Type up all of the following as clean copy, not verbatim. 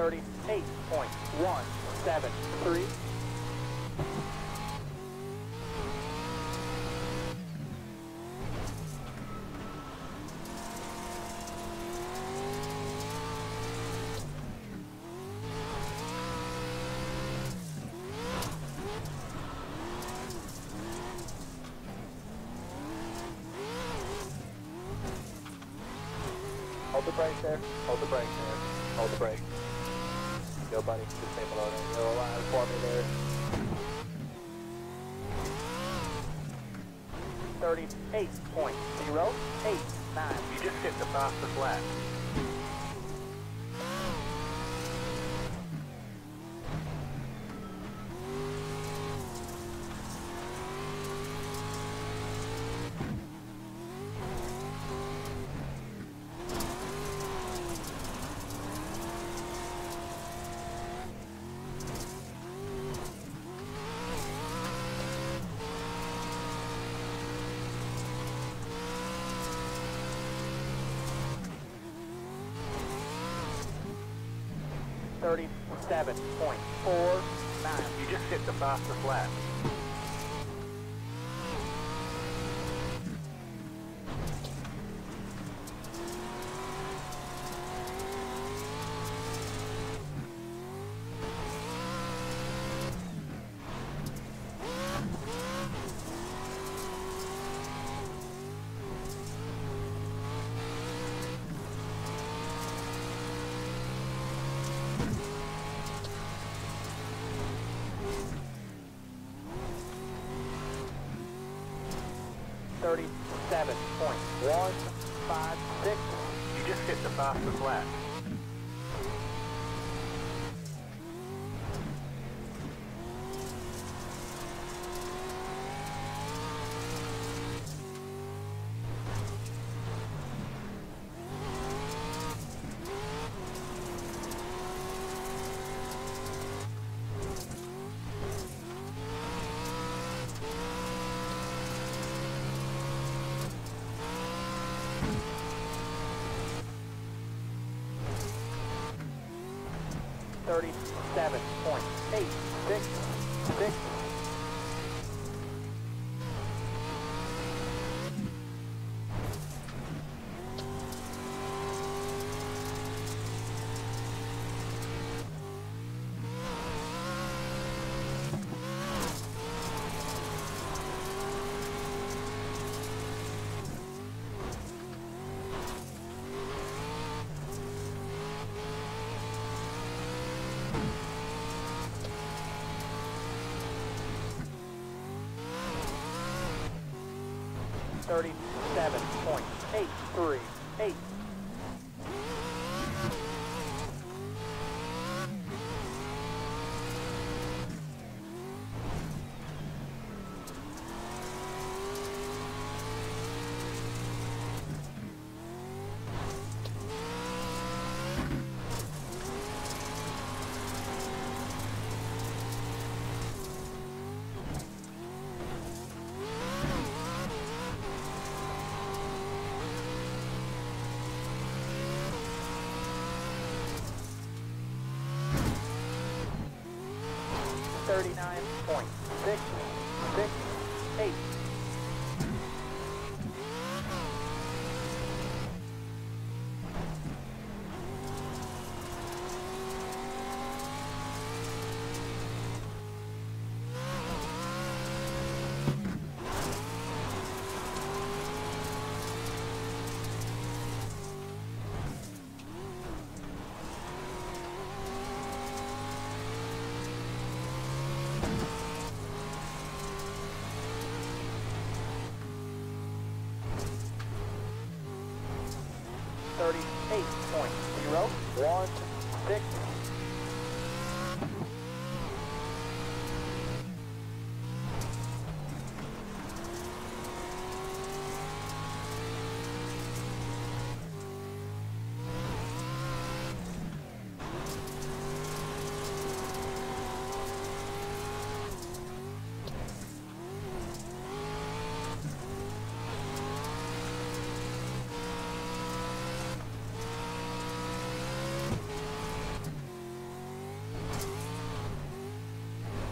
38.173. Hold the brake there, hold the brake there, hold the brake. Yo buddy, just stay below that yellow line for me there. 38.089. You just hit the fastest lap. $37.49. You just hit the fastest lap. $37.156. You just hit the fastest lap. $37.866. $37.838. $39.668.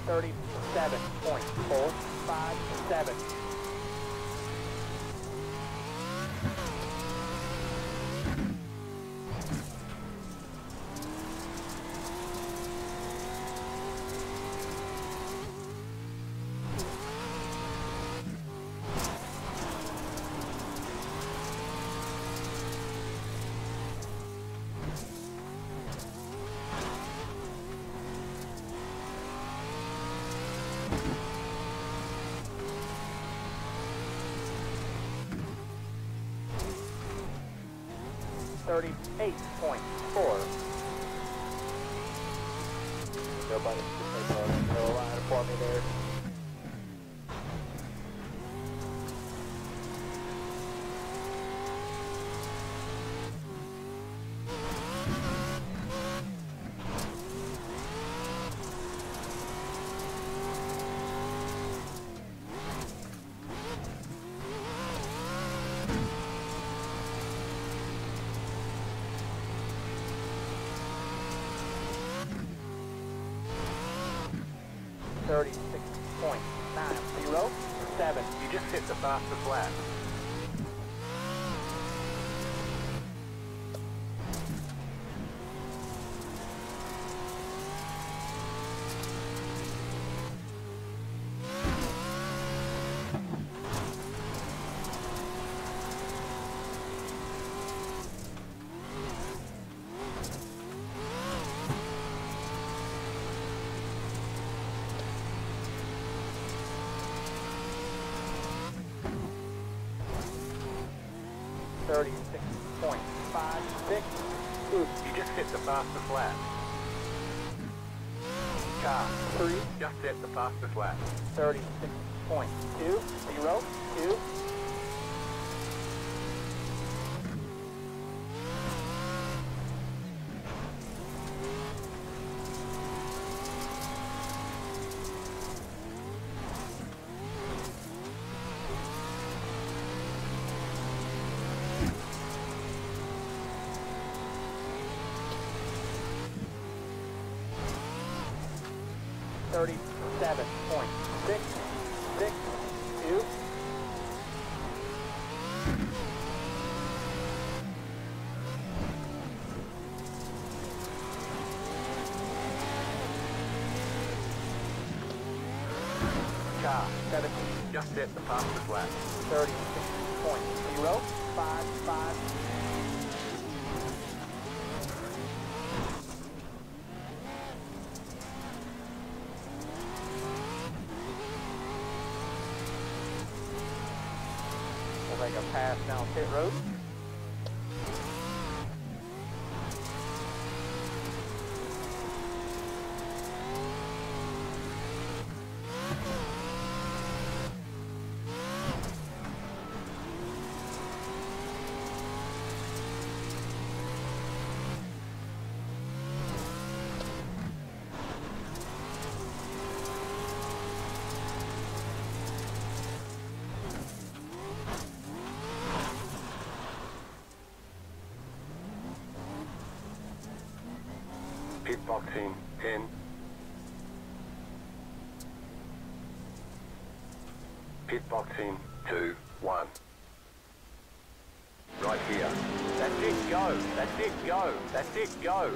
37.457. .4. Nobody can take on the middle line for me there. .907. You just hit the fastest lap. .56. Oops. You just hit the fastest lap. Car 3. Just hit the fastest lap. 36.202. .37.662. Car 17. Just hit the fastest lap. 36.055. We'll make a pass down pit road. Pit boxing 10. Pit boxing 2, 1. Right here. That's it, go. That's it, go. That's it, go.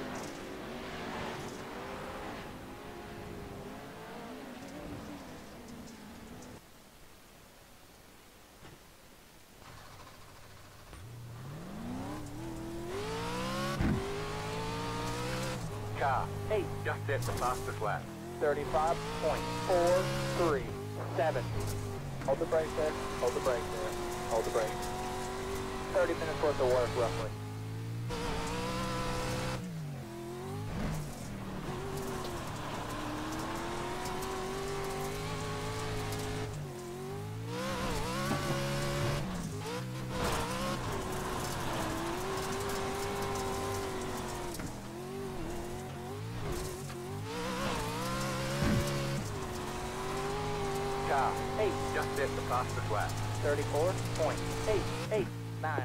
Car 8. just hit the fastest lap. 35.437. Hold the brake there. Hold the brake there. Hold the brake. 30 minutes worth of work, roughly. Car 8. just hit the fastest lap. 34.889.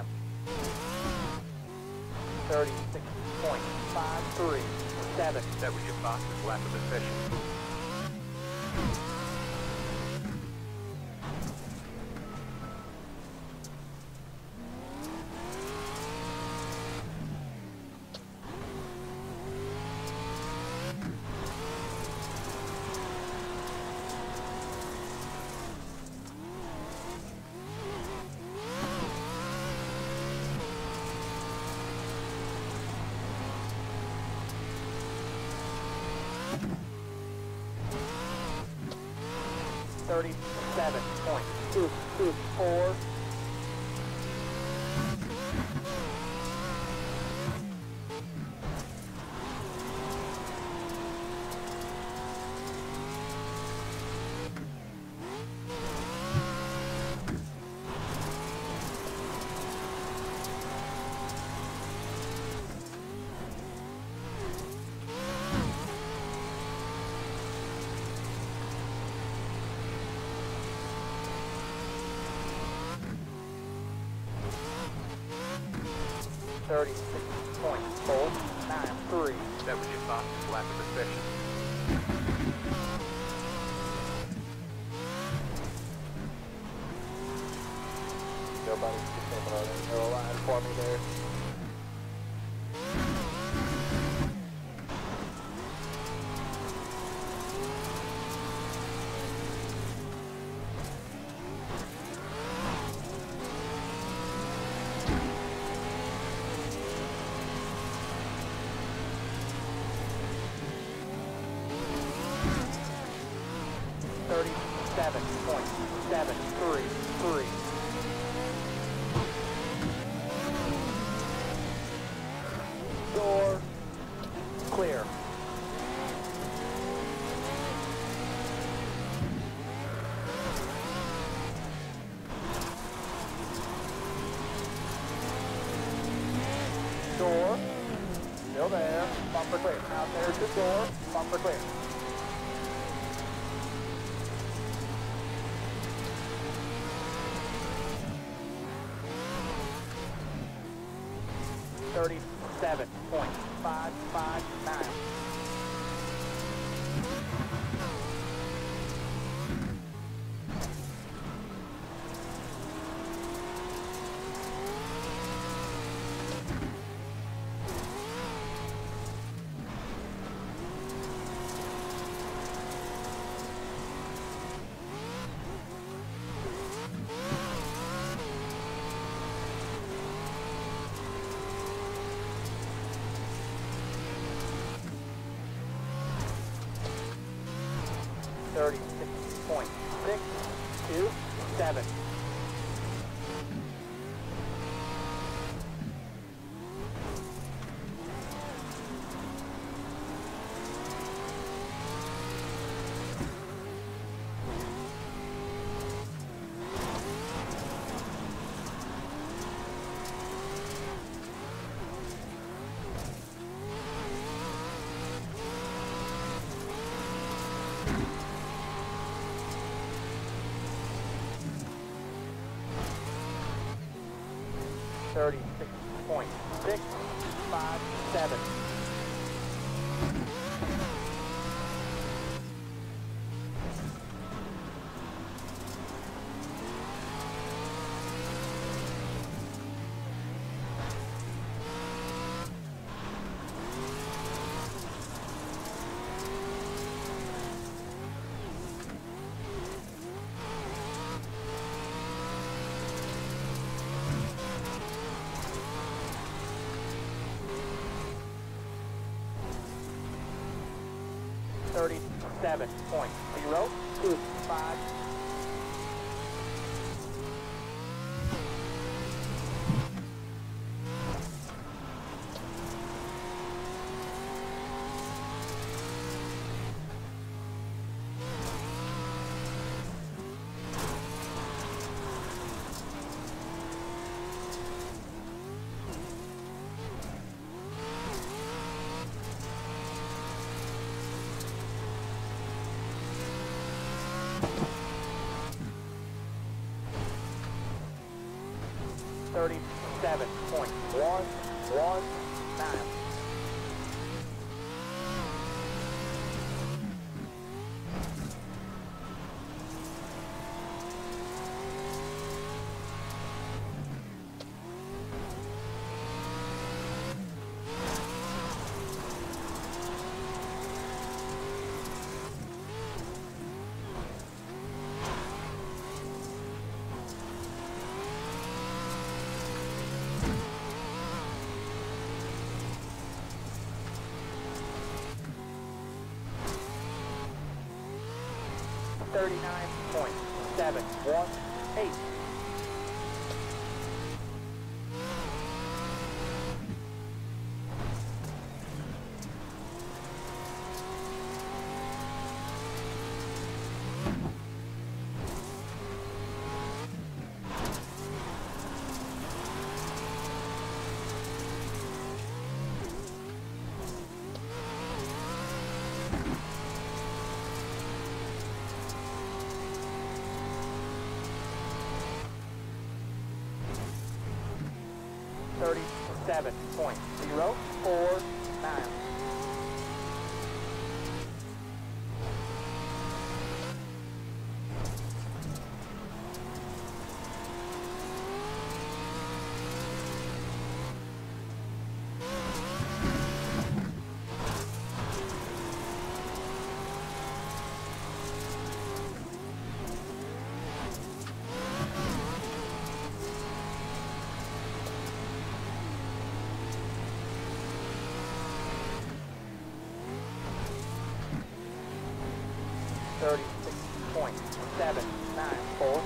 36.537. That was your fastest lap of the session. $37.224. $36.493. That was your fastest lap of the session. Nobody's just taking on a yellow line for me there. $37.733. Door clear. Door still there. Bumper clear. Out there's the door. Bumper clear. $37.559. $36.627. $36.657. $37.025. $37.119. 39.718. $37.049. $36.794.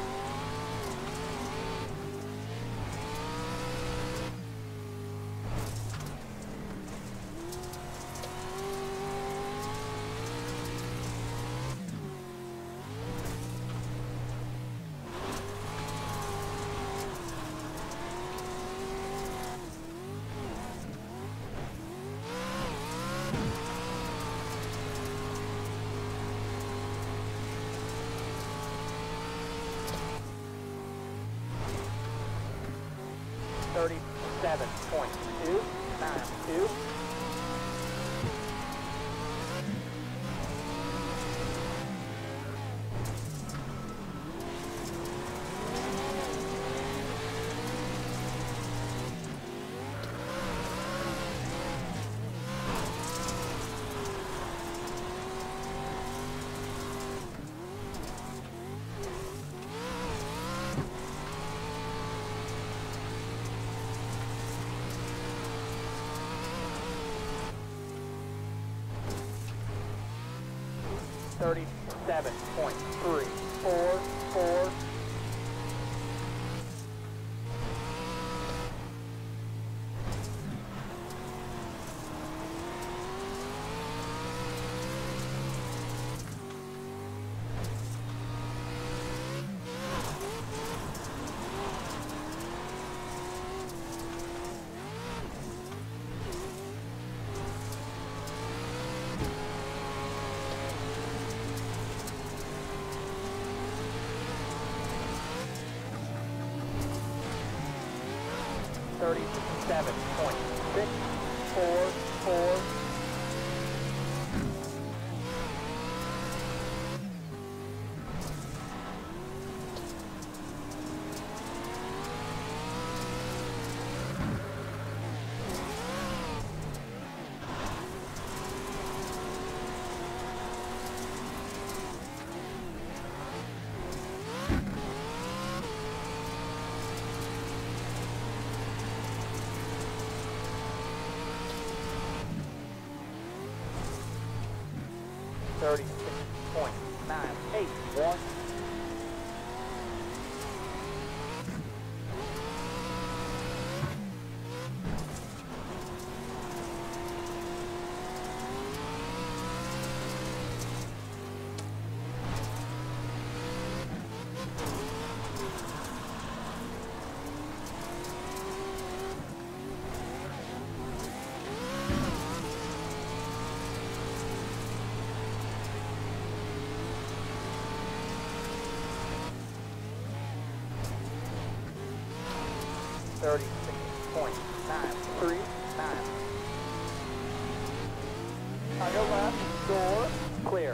$37.292. $37.344. $37.644. $36.981. $36.939. On your left, door clear.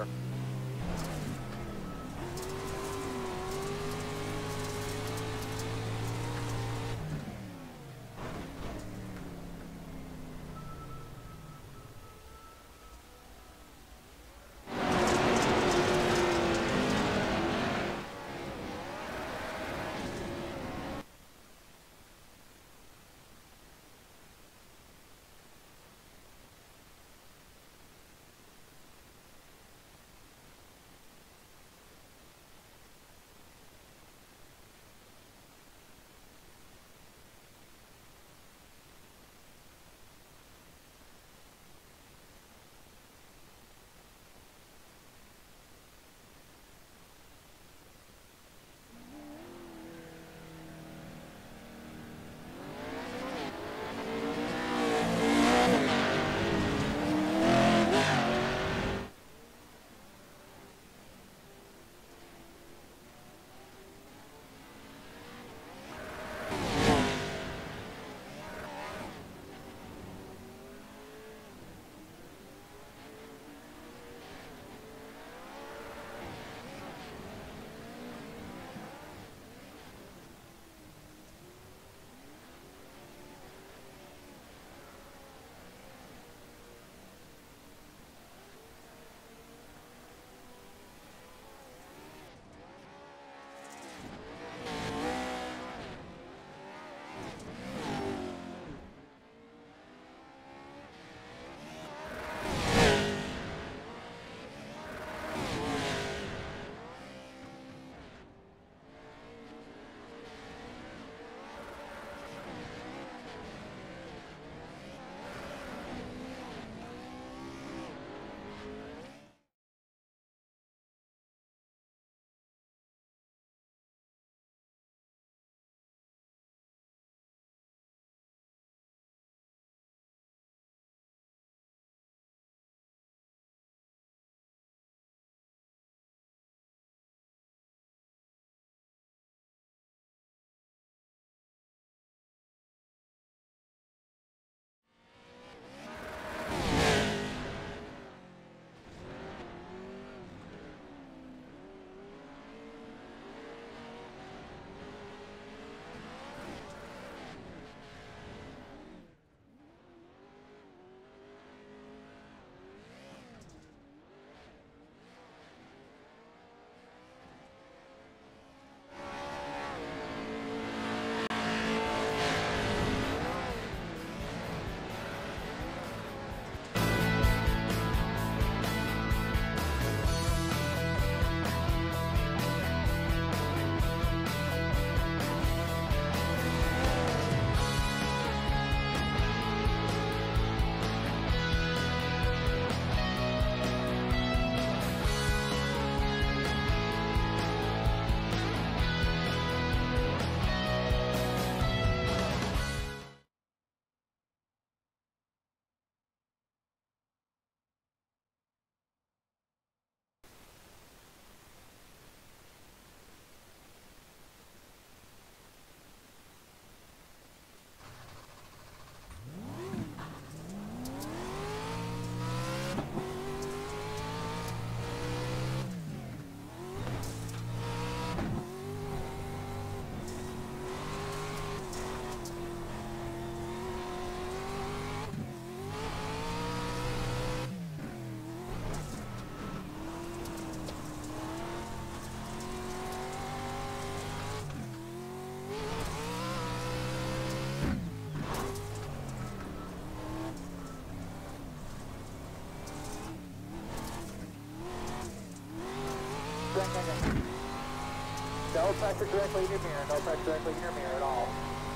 No pressure directly in your mirror, no pressure directly in your mirror at all.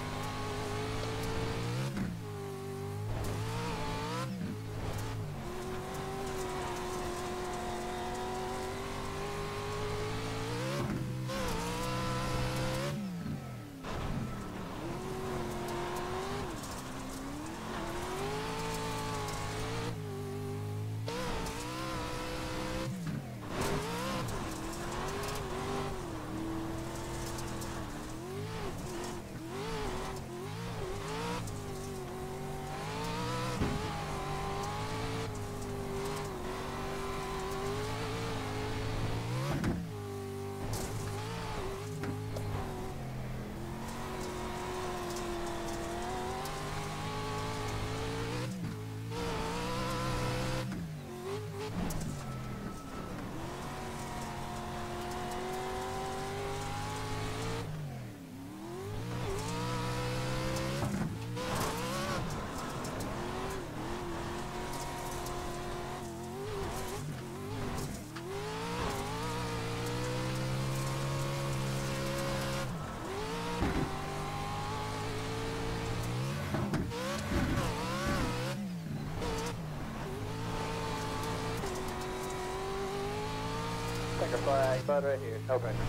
Checker flag, bud right here, no pressure.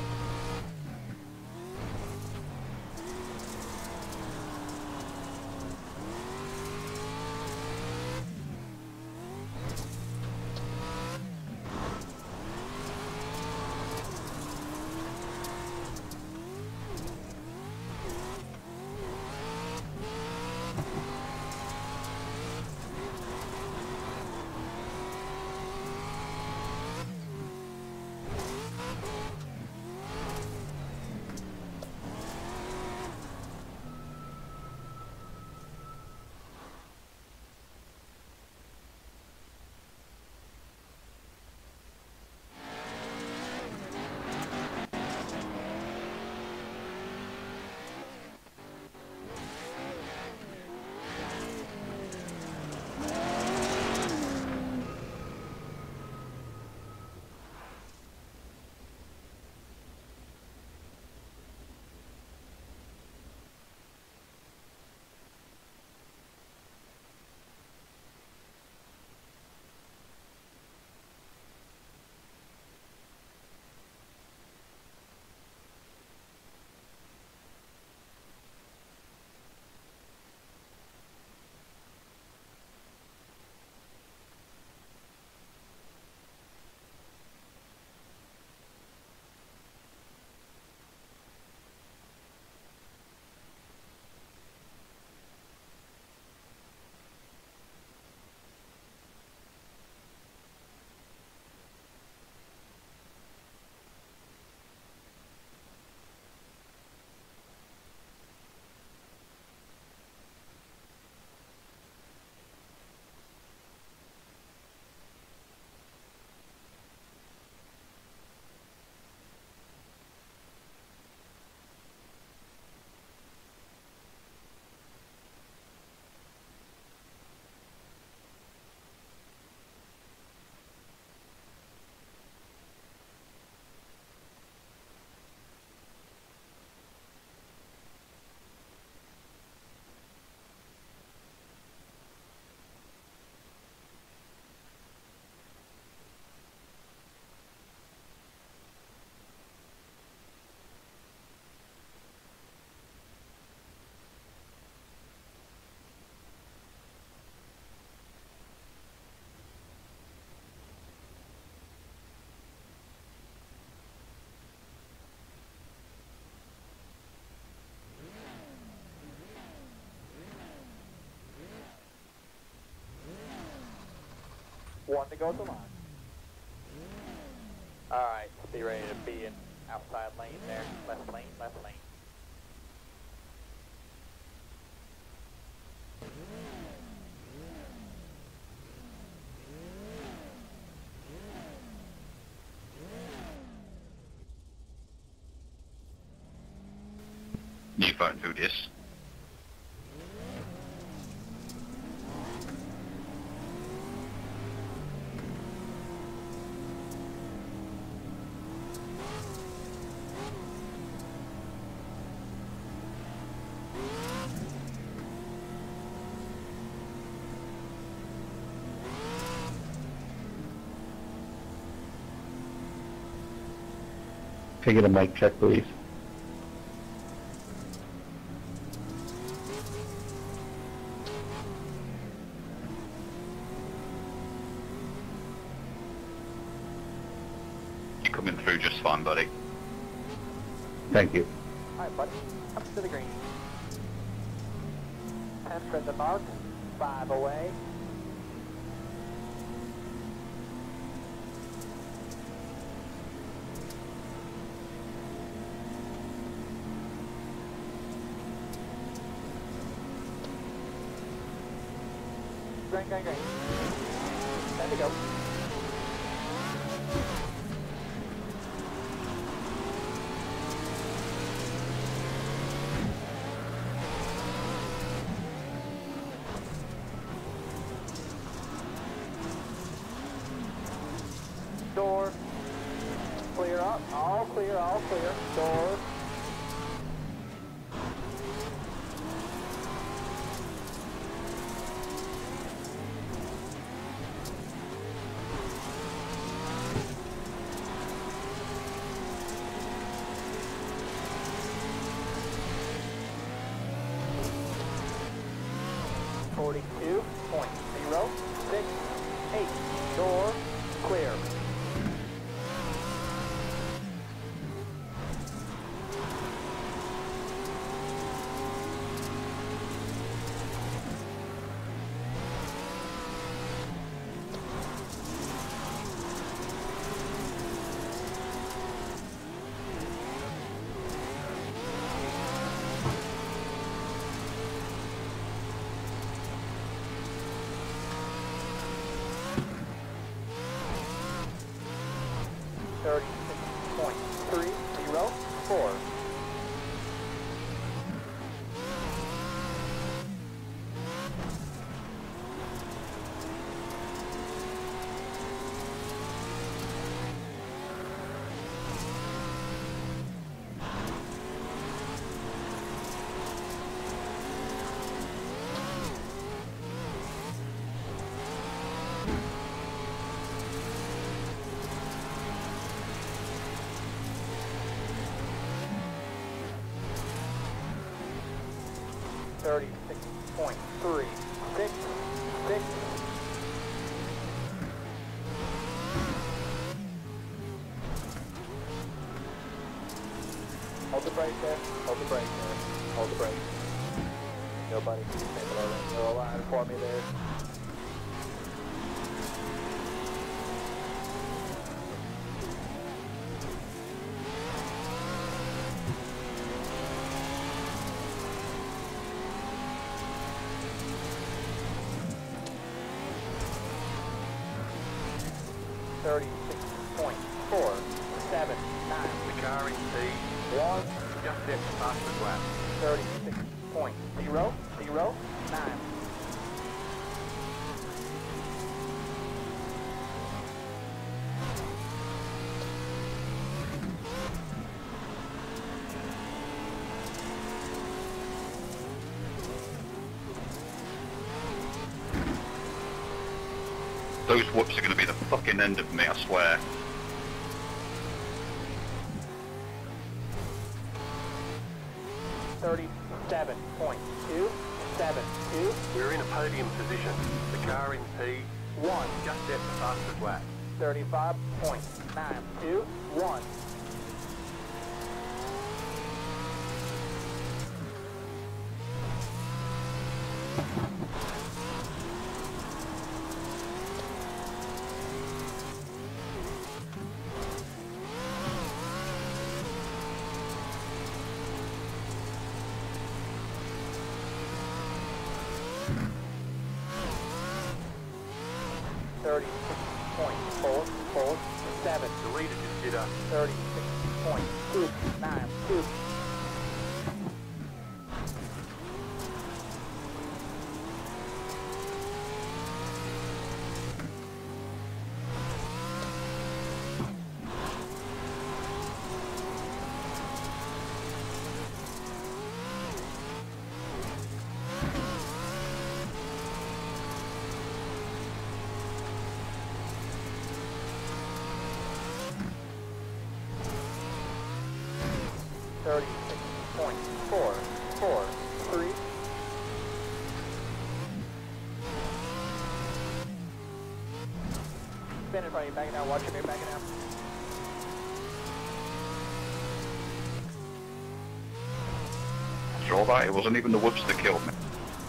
One to go at the line. Alright, be ready to be in outside lane there. Left lane, left lane. You find who this? Can I get a mic check, please? You're coming through just fine, buddy. Thank you. Alright, buddy. Up to the green. Enter the mark. 5 away. Green, green, green. Time to go. Door. Clear up. All clear, all clear. Door. .42.068. Door clear. .36.304. .36.366. Hold the brake there. Hold the brake there. Hold the brake. Nobody can take it over. No line for me there. .36.479. The car in One. just hit the fastest lap. 36.009. Those whoops are going to be the fucking end of me, I swear. .37.272. We're in a podium position. The car in P1 just hit the fastest lap. 35.921. .36.447. The leader just did a 36.292. 36.443. Spin in front of you, backing out, watch your mirror, backing out. It's alright, it wasn't even the whoops that killed me.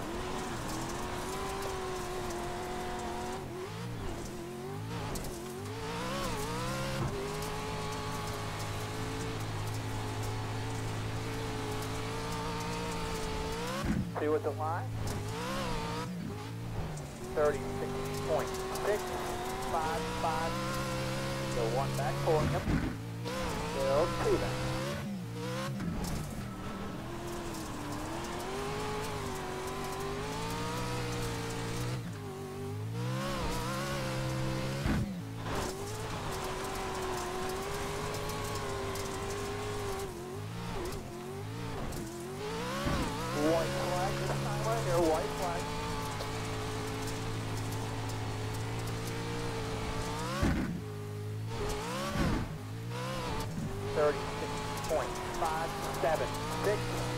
See what the line? 36.655. Go one back, pulling him. Still two back. White flag this time right here, white flag. .576.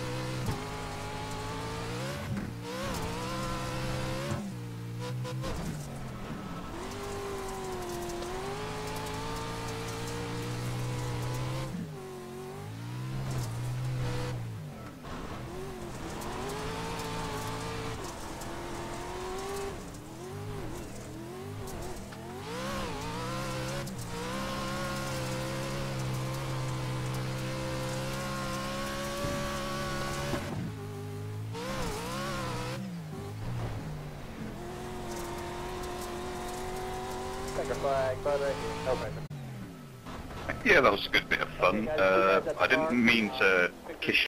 Take a flag, but right here. No paper. Yeah, that was a good bit of fun. I didn't mean to kiss